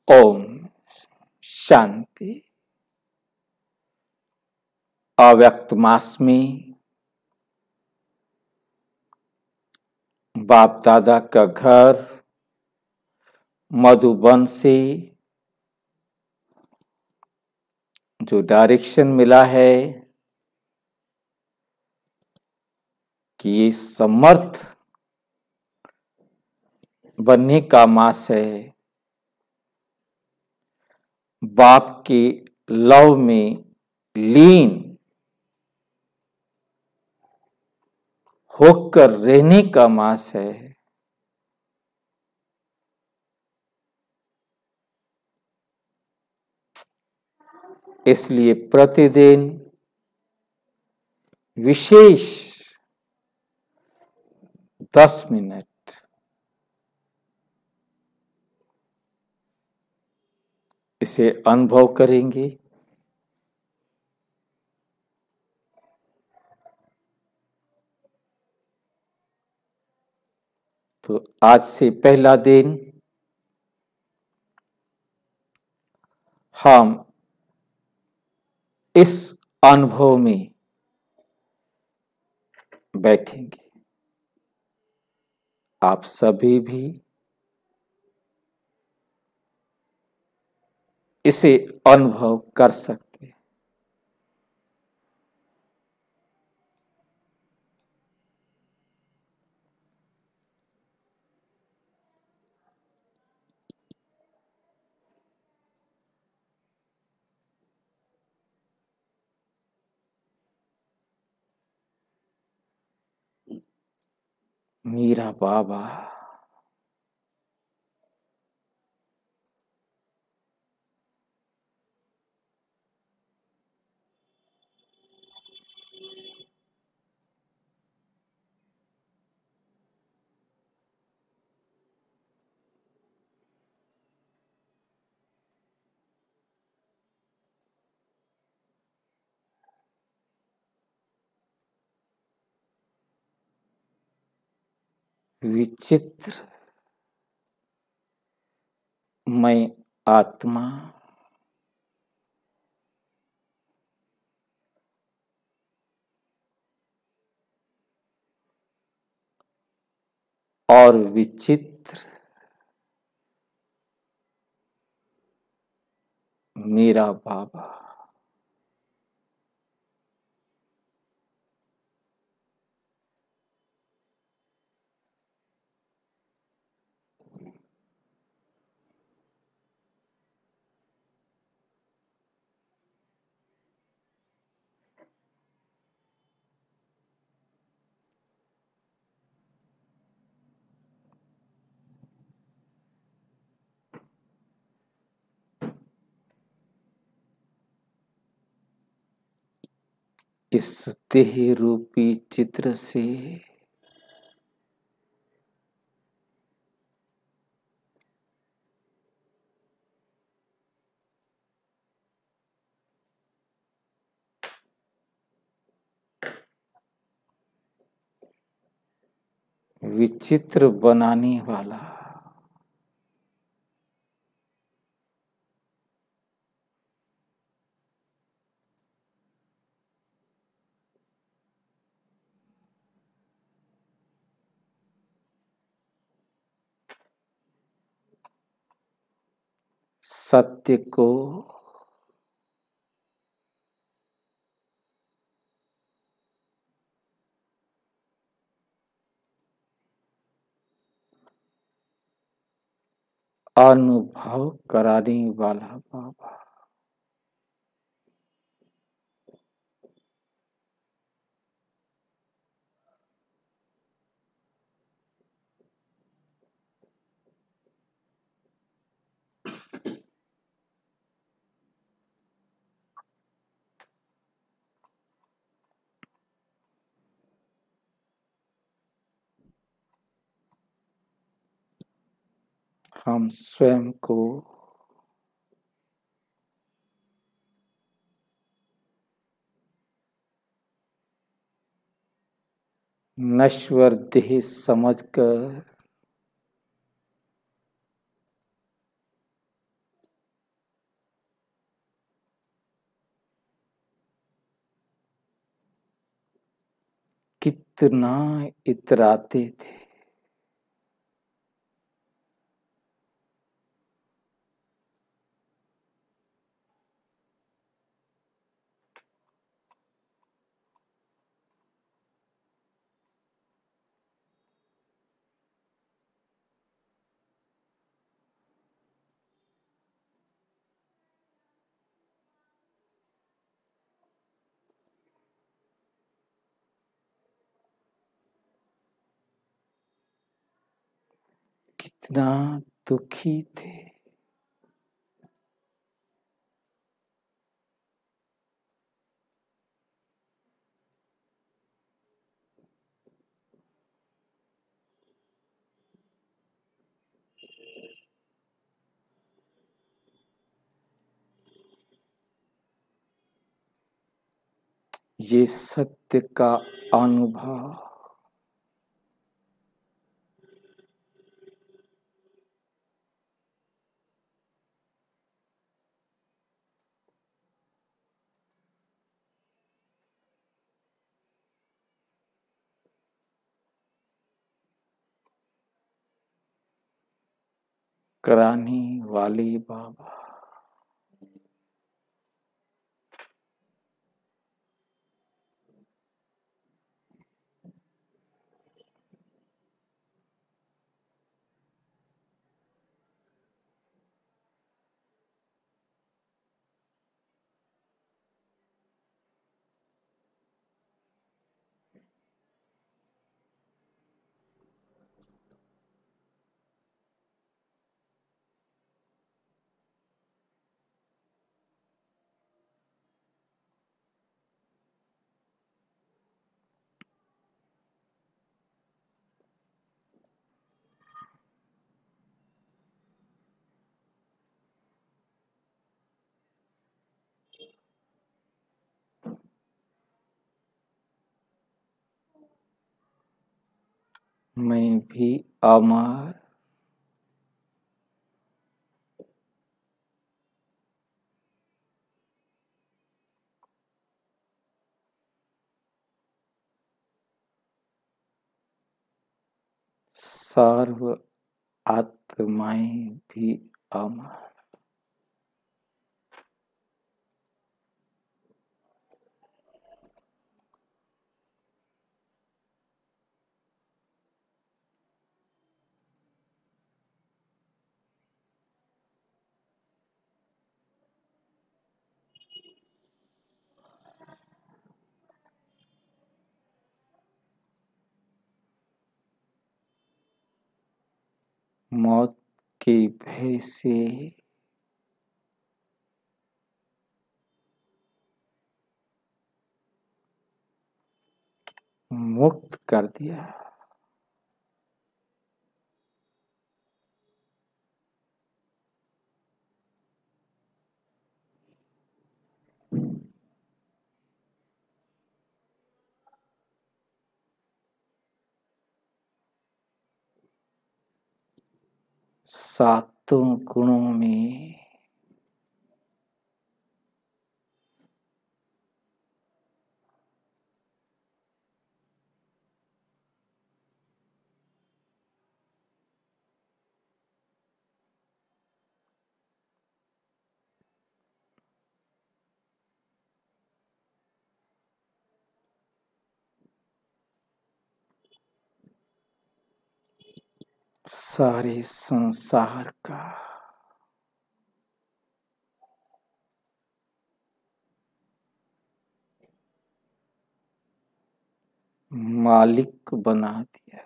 ओम शांति। अव्यक्त मास में बाप दादा का घर मधुबन से जो डायरेक्शन मिला है कि ये समर्थ बनने का मास है, बाप के लव में लीन होकर रहने का मास है। इसलिए प्रतिदिन विशेष 10 मिनट इसे अनुभव करेंगे। तो आज से पहला दिन हम इस अनुभव में बैठेंगे। आप सभी भी इसे अनुभव कर सकते हैं। मेरा बाबा विचित्र मैं आत्मा और विचित्र मेरा बाबा इस देह रूपी चित्र से विचित्र बनाने वाला सत्य को अनुभव कराने वाला बाबा हम स्वयं को नश्वर देह समझकर कितना इतराते थे। कितना दुखी थे। ये सत्य का अनुभव कराने वाले बाबा। मैं भी अमर सर्व आत्माएं भी अमर। मौत के भय से मुक्त कर दिया। सातों गुणों में सारे संसार का मालिक बना दिया।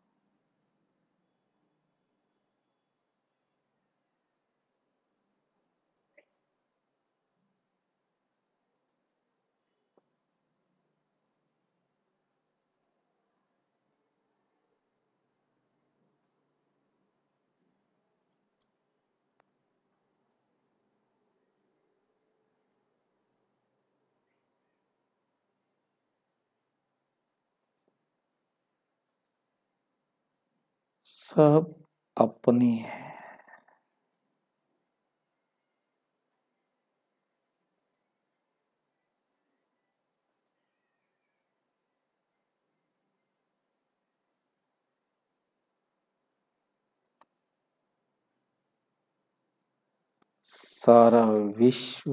सब अपने हैं। सारा विश्व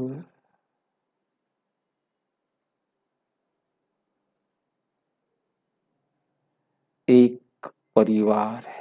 एक परिवार है।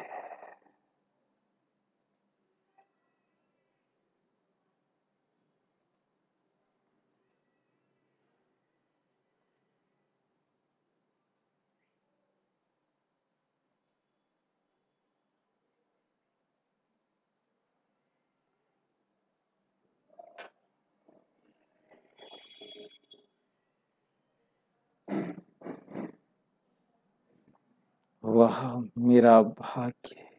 वह मेरा भाग्य है।